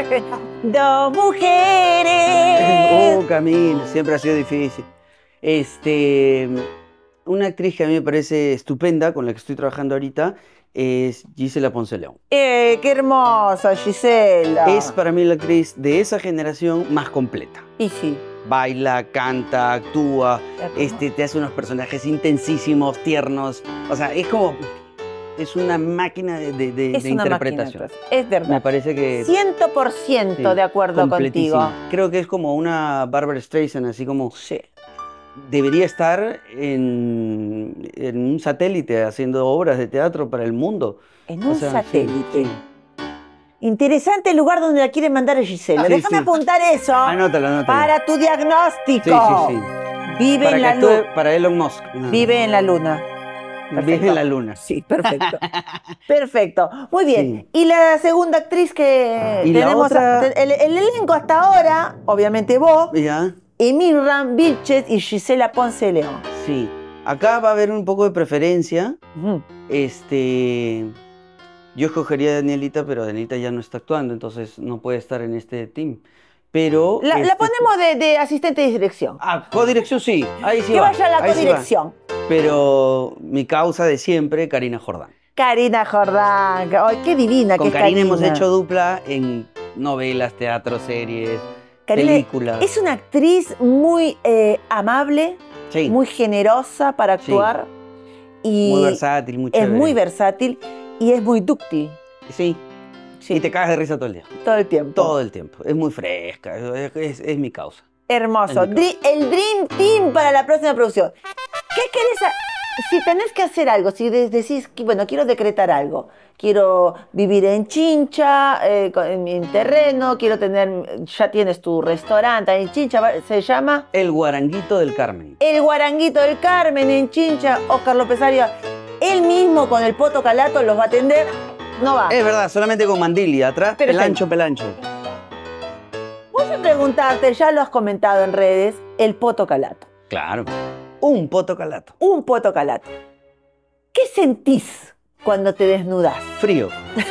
Dos mujeres. Oh, Camilo, siempre ha sido difícil. Este, una actriz que a mí me parece estupenda, con la que estoy trabajando ahorita, es Gisela Ponce León. Eh, qué hermosa, Gisela. Es para mí la actriz de esa generación más completa. Y sí. Baila, canta, actúa, Hermoso. este, te hace unos personajes intensísimos, tiernos. O sea, es como... Es una máquina de, de- de- Es de una interpretación. máquina. Es verdad. Me parece que... Ciento por ciento sí, de acuerdo completísima. contigo. Creo que es como una Barbara Streisand, así como... Sí. Debería estar en, en un satélite haciendo obras de teatro para el mundo. En O un sea, satélite. sí, sí. Interesante el lugar donde la quiere mandar a Gisela. Sí, Déjame sí. apuntar eso Anótalo, anótalo. para tu diagnóstico. Sí, sí, sí. Vive Para en que la actúe luna. para Elon Musk. No. Vive en la luna. Vive Perfecto. en la luna. Sí, perfecto. Perfecto. Muy bien. Sí. Y la segunda actriz que Y la tenemos, otra- el, el elenco hasta ahora, obviamente vos, ¿Ya? Emirran Vilches y Gisela Ponce León. Sí. Acá va a haber un poco de preferencia. Ujú. Este... Yo escogería a Danielita, pero Danielita ya no está actuando, entonces no puede estar en este team. Pero... La, la este- ponemos de, de asistente de dirección. Ah, codirección sí. Ahí sí que va. vaya a la ahí sí va. codirección. Pero mi causa de siempre, Karina Jordán. Karina Jordán. Ay, qué divina Con que es Karina hemos Karina. hecho dupla en novelas, teatro, series, Karina películas. es una actriz muy eh, amable, Sí, muy generosa para Sí. actuar. Y muy versátil, muy es chévere. muy versátil y es muy dúctil. Sí, Sí, y te cagas de risa todo el día. todo el tiempo. Todo el tiempo. Es muy fresca, es, es- es mi causa. Hermoso. Es mi Dri- el Dream Team para la próxima producción. ¿Qué querés? ha- Si tenés que hacer algo, si de- decís, que, bueno, quiero decretar algo, quiero vivir en Chincha, eh, con- en mi terreno, quiero tener, ya tienes tu restaurante en Chincha, va- se llama El guaranguito del Carmen. El Guaranguito del Carmen en Chincha, Oscar López Arias, él mismo con el Poto Calato los va a atender, no va. Es verdad, solamente con mandil y atrás, Perfecto. pelancho, pelancho. Voy a preguntarte, ya lo has comentado en redes, el Poto Calato. Claro. Un poto calato. Un Poto Calato. ¿Qué sentís cuando te desnudas? Frío.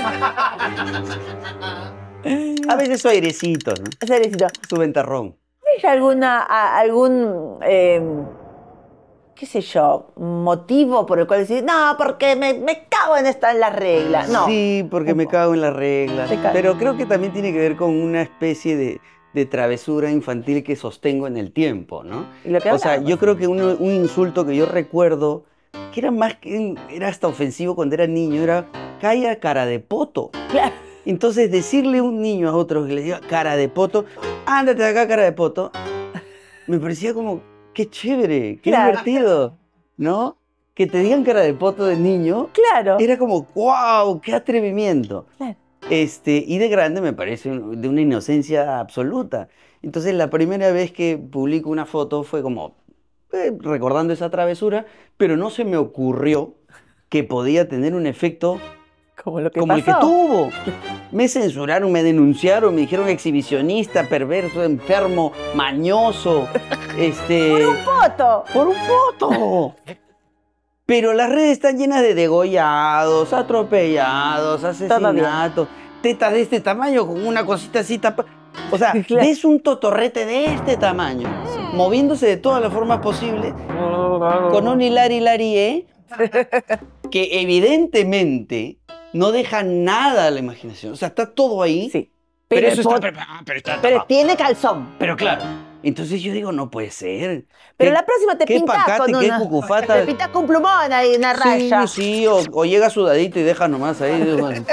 A veces su airecito, ¿no? Cerecito, Su ventarrón. ¿hay alguna, a- algún, eh, qué sé yo, motivo por el cual decís, no, porque me, me cago en esta en las reglas? No. Sí, porque me Un cago en las reglas. Te cago. Pero creo que también tiene que ver con una especie de, de travesura infantil que sostengo en el tiempo, ¿no? Y lo que O sea, hablábamos. yo creo que un, un insulto que yo recuerdo, que era más que, era hasta ofensivo cuando era niño, era calla cara de poto. Claro. Entonces decirle a un niño a otro que le diga cara de poto, ándate de acá cara de poto, me parecía como, qué chévere, qué Claro. divertido, ¿no? Que te digan cara de poto de niño, Claro. era como, wow, qué atrevimiento. Claro. Este, y de grande me parece un- de una inocencia absoluta. Entonces la primera vez que publico una foto fue como eh, recordando esa travesura, pero no se me ocurrió que podía tener un efecto Como lo que como el que pasó. tuvo. Me censuraron, me denunciaron, me dijeron exhibicionista, perverso, enfermo, mañoso, este, Por un poto. por un foto. Pero las redes están llenas de degollados, atropellados, asesinatos, tetas de este tamaño con una cosita así tapa. O sea, Claro. ves un totorrete de este tamaño, moviéndose de todas las formas posibles, con un hilari hilari, ¿eh? que evidentemente no deja nada a la imaginación. O sea, está todo ahí. Sí. Pero, Pero, eso el está, pot- pre- ah, pero está pero tapado. tiene calzón. Pero claro. Entonces yo digo, no puede ser. Pero ¿Qué- la próxima te qué pintas pacate, con qué una... cucufata. Te pintas con un plumón ahí, una raya. Sí, sí, o, o llega sudadito y deja nomás ahí. Bueno.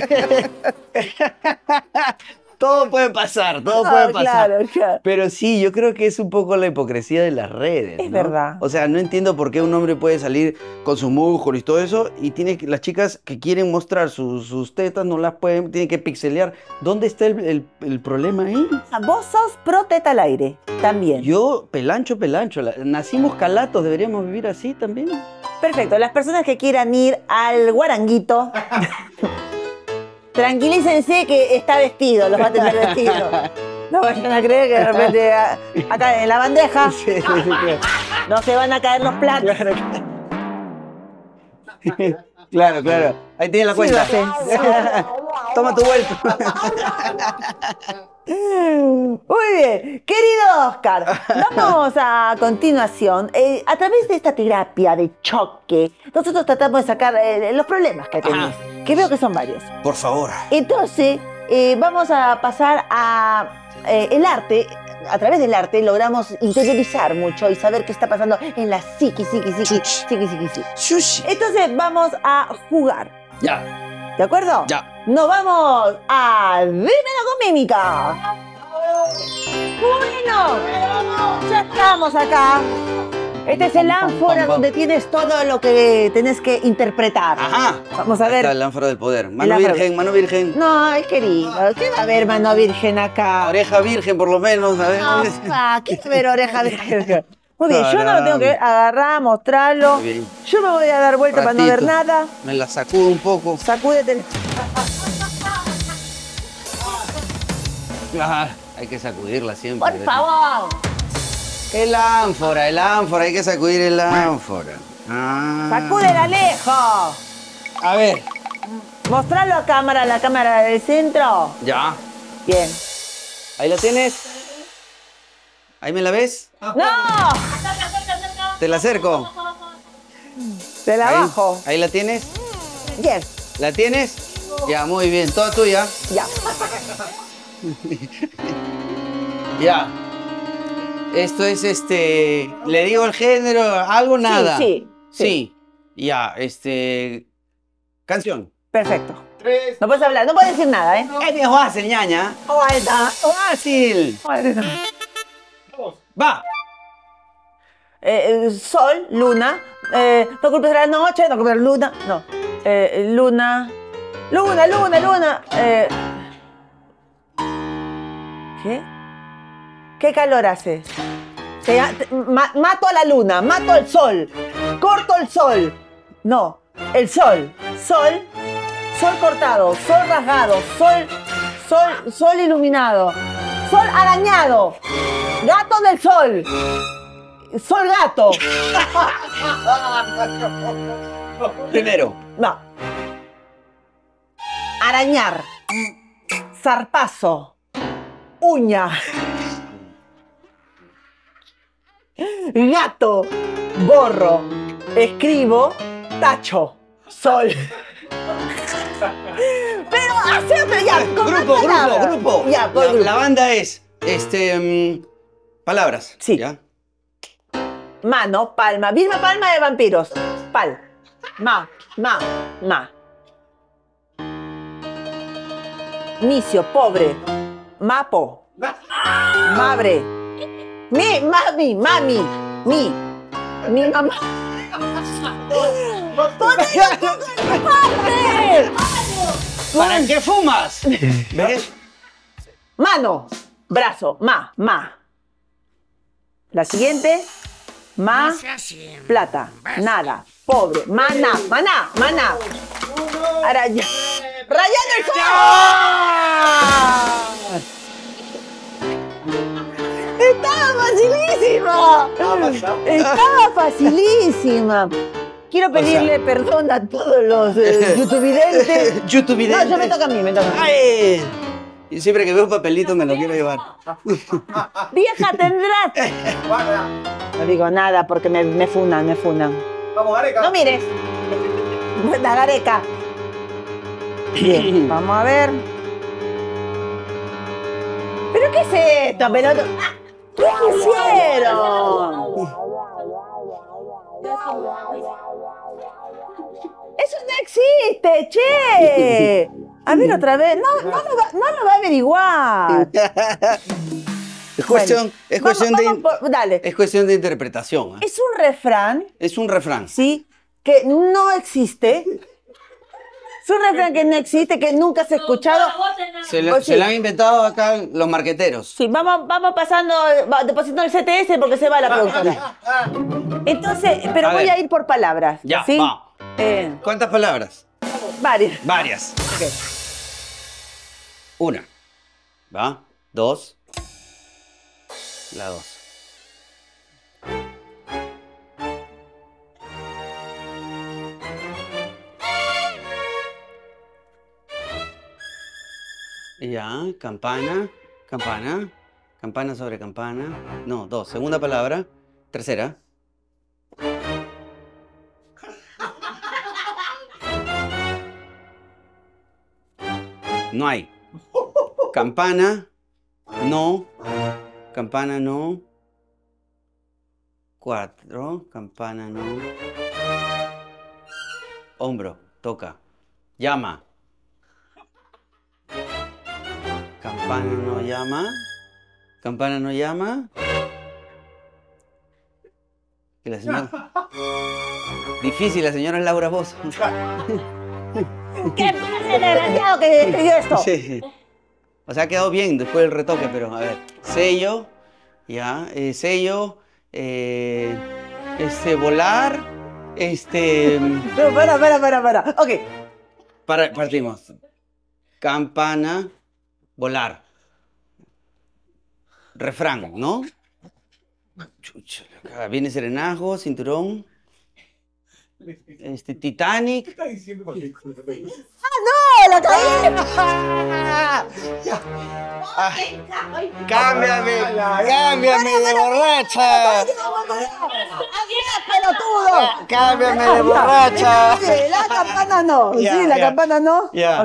Todo puede pasar, todo No, puede pasar. Claro, claro. Pero sí, yo creo que es un poco la hipocresía de las redes. Es ¿no? verdad. O sea, no entiendo por qué un hombre puede salir con sus músculos y todo eso y tiene que- las chicas que quieren mostrar sus, sus tetas no las pueden, tienen que pixelear. ¿Dónde está el, el- el problema ahí? Vos sos pro teta al aire, también. Yo, pelancho, pelancho. la- nacimos calatos, deberíamos vivir así también. Perfecto. Las personas que quieran ir al Guaranguito, tranquilícense que está vestido, los va a tener vestido. No vayan a creer que de repente a- acá en la bandeja Sí, sí, sí, claro. no se van a caer los platos. Claro, claro. Ahí tiene la cuenta. Sírvase. Toma tu vuelto. Muy bien, querido Oscar, vamos a continuación. Eh, a través de esta terapia de choque, nosotros tratamos de sacar eh, los problemas que tenés, que veo que son varios. Por favor. Entonces, eh, vamos a pasar a eh, el arte. A través del arte logramos interiorizar mucho y saber qué está pasando en la psiqui, psiqui, psiqui, Chuch. psiqui, psiqui, psiqui. Sushi. Entonces vamos a jugar, Ya, ¿de acuerdo? ya. Nos vamos a Dímelo con Mímica. Bueno, ya estamos acá. Este es el ánfora donde tienes todo lo que tenés que interpretar. Ajá. Vamos a Ahí ver. está el ánfora del poder. Mano ánfora. virgen, mano virgen. No, ay, querido, ¿qué va a haber mano virgen acá? Oreja virgen, por lo menos. A ver. No, pa, ¿qué va a haber oreja virgen? Muy bien, yo no lo tengo que ver, agarrar, mostrarlo. Muy bien. Yo me voy a dar vuelta para no ver Ratito. nada. Me la sacudo un poco. Sacúdete. Ah, hay que sacudirla siempre. Por favor. El ánfora, el ánfora. Hay que sacudir el ánfora. Ah. Sacúdela lejos. A ver. Mostrarlo a cámara, la cámara del centro. Ya. Bien. Ahí la tienes. ¿Ahí me la ves? ¡No! Te la acerco. De la Ahí. abajo. Ahí la tienes. Bien. ¿La tienes? Ya, muy bien. Toda tuya. Ya. Ya. Esto es este. ¿Le digo el género? ¿Algo? Nada. sí, sí. Sí. Ya, este. Canción. Perfecto. No puedes hablar, no puedes decir nada, ¿eh? Es bien fácil, ñaña. Ahí está. Fácil. Va. Eh, eh, sol, luna. Eh, no culpes la noche, no culpes la luna. No. Eh, luna. Luna, luna, luna. Eh, ¿Qué? ¿Qué calor hace? Te- te- ma- mato a la luna, mato al sol, corto el sol. No, el sol. Sol, sol cortado, sol rasgado, sol, sol, sol iluminado, sol arañado, gato del sol, sol gato. Primero. No. Arañar, zarpazo, uña, gato, borro, escribo, tacho, sol. Pero hace otra ya, con más Grupo, grupo, palabras. grupo. Ya, la, por grupo. la banda es. Este. mm, palabras. Sí. ¿Ya? Mano, palma, Vilma Palma de vampiros. Pal. Ma, ma, ma. Micio, pobre. Mapo. Mabre. Mi, mami, mami. Mi. Mi mamá. ¡Padre! ¿Para qué fumas? ¿Ves? Mano. Brazo. Ma, ma. La siguiente. Ma. Plata. Nada. Pobre. Maná. Maná. Maná. Araña. ¡Rayando el sol! ¡Estaba facilísima! Estaba facilísima. Quiero pedirle perdón a todos los eh, youtuvidentes. YouTube. No, yo me toca a mí, me toca a mí. ¡Ay! Y siempre que veo un papelito me lo quiero llevar. ¡Vieja, tendrás! No digo nada porque me, me funan, me funan. Vamos, Gareca. No mires. La gareca. Bien, vamos a ver. ¿Pero qué es esto? Pero, ah, ¿qué hicieron? Eso no existe, che. A ver otra vez. No, no, lo, va, no lo va a averiguar. Es cuestión, Bueno, es cuestión vamos- de. vamos por- dale. Es cuestión de interpretación. ¿eh? Es un refrán, Es un refrán. ¿sí? Que no existe. Es un refrán que no existe, que nunca se ha escuchado. Se, lo- Pues se sí. lo han inventado acá los marqueteros. Sí, vamos, vamos pasando, va, depositando el C T S porque se va la productora. Entonces, pero A voy ver. a ir por palabras. Ya, ¿sí? va. Eh, ¿Cuántas palabras? varias. Varias. Una. ¿Va? Dos. La dos. Ya, campana, campana, campana sobre campana. No, dos. Segunda palabra. Tercera. No hay. Campana, no. Campana, no. Cuatro. Campana, no. Hombro, toca. Llama. Campana no llama. Campana no llama. Que la señora... Difícil, la señora Laura Bozo. ¿Qué pasa, desgraciado, que escribió esto? Sí. O sea, ha quedado bien después del retoque, pero a ver. Sello. Ya. Eh, sello. Eh, este, volar. Este... Pero para, para, para, para. Ok. Para, partimos. Campana. Volar. Refrán, ¿no? Chucha, acá viene serenajo, cinturón. Este, Titanic. ¡Ah, no! ¡La caí! Ah, cámbiame, cámbiame de borracha. ¡Pelotudo! Cámbiame de borracha. Sí, la campana no. Ya, Sí, la ya. campana no. Ya. Ok.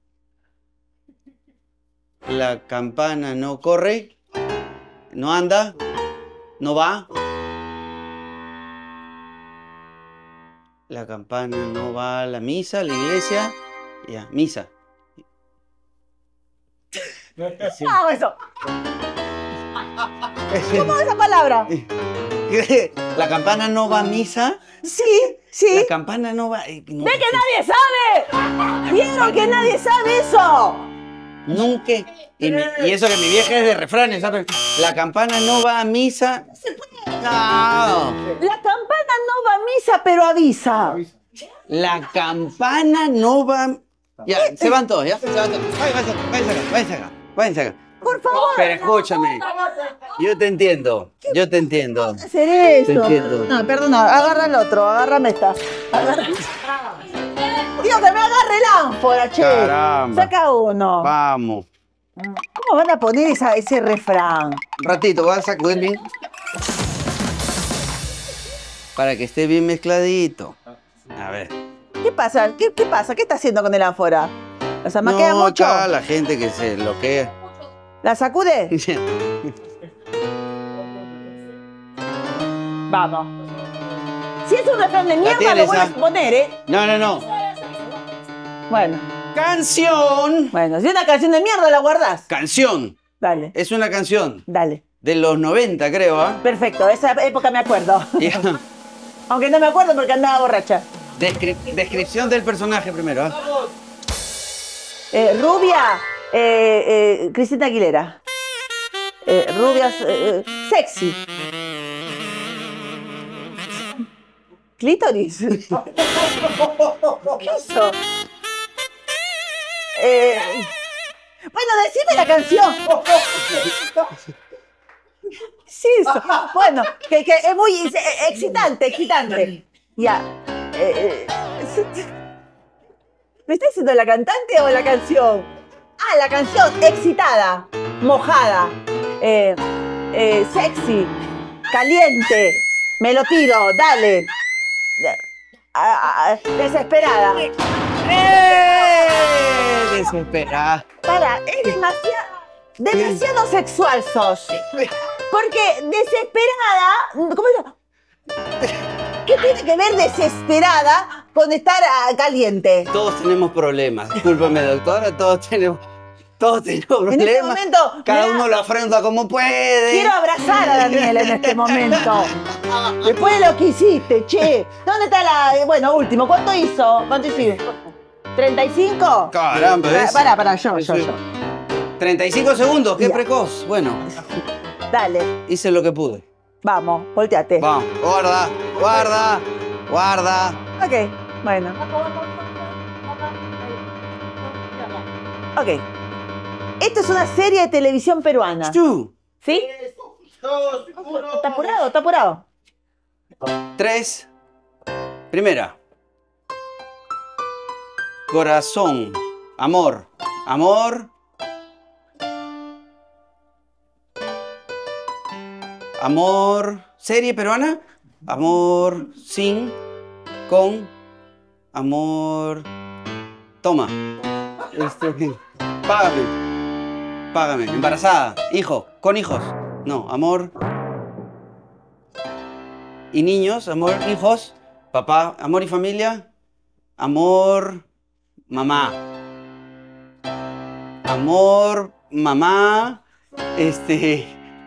La campana no corre, no anda, no va. La campana no va a la misa, a la iglesia. Ya, misa. Sí. Ah, eso. ¿Cómo es esa palabra? La campana no va a misa. Sí, sí. La campana no va. eh, no- ¡Ve que nadie sabe! ¿Vieron que nadie sabe eso? Nunca. Y, mi- y eso que mi vieja es de refranes, ¿sabes? La campana no va a misa. No. La campana no va a misa, pero avisa. La campana no va. Ya, se van todos, ya. Se van todos. Váyanse acá, váyanse acá, váyanse acá. Váyanse acá. Por favor. Pero escúchame. Yo te entiendo. Yo te entiendo. Hacer eso. Te entiendo. No, perdona, agarra el otro, agárrame esta. Agarra- Dios, que me agarre el ánfora, che. Caramba. Saca uno. Vamos. ¿Cómo van a poner esa, ese refrán? Un ratito, vas a sacudir bien. Para que esté bien mezcladito. A ver. ¿Qué pasa? ¿Qué, qué pasa? ¿Qué está haciendo con el ánfora? ¿La zamaquea No, mucho? acá la gente que se bloquea. ¿La sacude? Vamos. Si es un refrán de mierda, tienes, lo vuelves ah. a poner, ¿eh? No, no, no. Bueno. Canción. Bueno, si es una canción de mierda, la guardás. Canción. Dale, Es una canción dale. de los noventa, creo, ¿ah? Perfecto, esa época me acuerdo. Ya. Aunque no me acuerdo porque andaba borracha. Descri- descripción del personaje primero, ¿ah? Eh, rubia, eh, eh, Cristina Aguilera. Eh, rubia, eh, eh, sexy. Clítoris. ¿Qué hizo? Eh, bueno, decime la canción. Sí, eso. Bueno, que, que es muy eh, excitante, excitante. Ya. Eh, eh, ¿Me está diciendo la cantante o la canción? Ah, la canción, excitada, mojada, eh, eh, sexy, caliente, me lo tiro, dale. Ah, ah, desesperada. ¡Eh! Desesperada. Para, es demasiado, demasiado sexual sos. Porque desesperada, ¿cómo es? ¿Qué tiene que ver desesperada con estar ah, caliente? Todos tenemos problemas. Discúlpame, doctora. Todos tenemos, todos tenemos problemas. En este momento, Cada mira, uno lo afronta como puede. quiero abrazar a Daniel en este momento. Después de lo que hiciste, che. ¿Dónde está la...? Bueno, último. ¿Cuánto hizo? ¿Cuánto hiciste? ¿treinta y cinco? Caramba, ¿ves? Pará, pará, yo, yo, yo. treinta y cinco segundos, qué Ya. precoz. Bueno, Dale, hice lo que pude. vamos, volteate. Vamos, guarda, guarda, guarda. Ok, bueno. Ok. Esto es una serie de televisión peruana. Tú. ¿Sí? dos, uno. ¿Está apurado? ¿Está apurado? Tres. Primera. Corazón. Amor. Amor. Amor. ¿Serie peruana? Amor sin. Con. Amor. Toma. Este, págame. Págame. Embarazada. Hijo. Con hijos. No. Amor. Y niños. Amor. Hijos. Papá. Amor y familia. Amor. Mamá. Amor. Mamá. Este.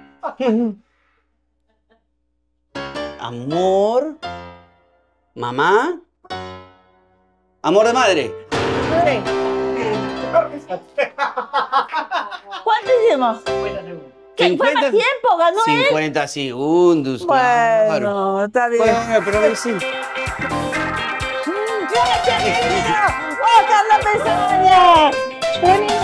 Amor. Mamá. Amor de madre. ¿Cuánto hicimos? ¿Qué? ¿Fue más tiempo? ¿Ganó él? cincuenta segundos. Bueno, Claro. está bien. Bueno, pero sí. ¡Gracias, querido! ¡Oh, Carla Pesaña! ¡Querido!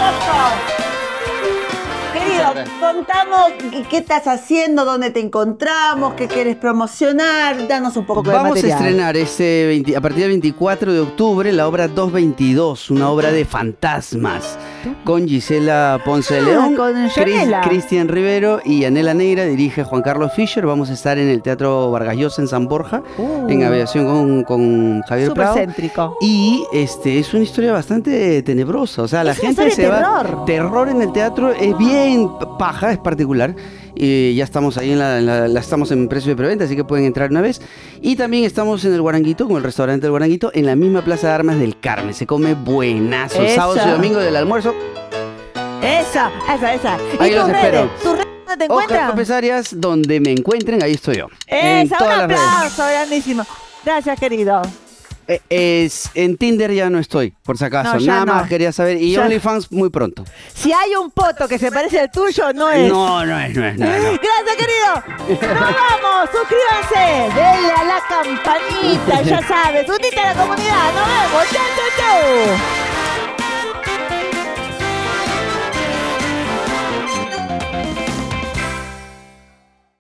Querido, contamos qué, qué estás haciendo, dónde te encontramos, qué quieres promocionar, danos un poco de Vamos material. a estrenar este veinte a partir del veinticuatro de octubre la obra doscientos veintidós, una obra de fantasmas, con Gisela Ponce de Ah, León, con Cris- Yanela. Cristian Rivero y Anela Neira, dirige Juan Carlos Fischer. Vamos a estar en el Teatro Vargas Llosa en San Borja, Uh. en aviación con, con Javier Súper Prado. céntrico. Y este es una historia bastante tenebrosa, o sea, la Es una gente historia se de va... terror. Terror en el teatro es bien paja, es particular. Y ya estamos ahí, en la, en la- la estamos en precio de preventa, así que pueden entrar una vez. Y también estamos en el Guaranguito, con el restaurante del Guaranguito, en la misma Plaza de Armas del Carmen. Se come buenazo, Esa. sábado y domingo del almuerzo. Esa, esa, esa. Ahí ¿Y los tus espero. redes? ¿Tus redes dónde te Oscar encuentran? López Arias, donde me encuentren, ahí estoy yo. En Esa, un todas las redes. aplauso, grandísimo. Gracias, querido. Eh, es, en Tinder ya no estoy, por si acaso. No, ya Nada no. más quería saber. Y Ya. OnlyFans muy pronto. Si hay un poto que se parece al tuyo, no es. No, no es, no es, no es. no. Gracias, querido. Nos vamos. Suscríbanse. Denle a la campanita. Ya sabes. Unite a la comunidad. Nos vemos. Chau, chau, chau.